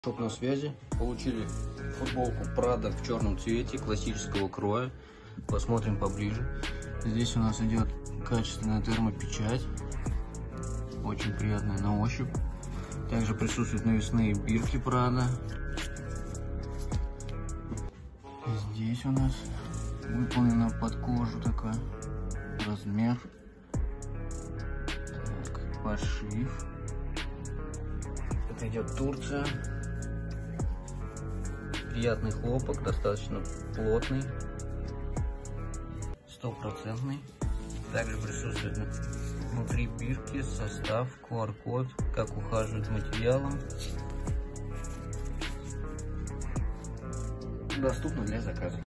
Шоп на связи. Получили футболку Prada в черном цвете, классического кроя. Посмотрим поближе. Здесь у нас идет качественная термопечать. Очень приятная на ощупь. Также присутствуют навесные бирки Prada. Здесь у нас выполнена под кожу такой размер. Так, пошив. Это идет Турция. Приятный хлопок, достаточно плотный, стопроцентный. Также присутствует внутри бирки состав, QR-код, как ухаживать за материалом. Доступно для заказа.